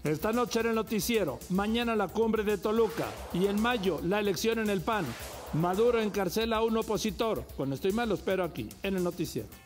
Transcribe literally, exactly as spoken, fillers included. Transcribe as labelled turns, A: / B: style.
A: Esta noche en el noticiero, mañana la cumbre de Toluca y en mayo la elección en el P A N. Maduro encarcela a un opositor. Cuando estoy mal lo espero aquí, en el noticiero.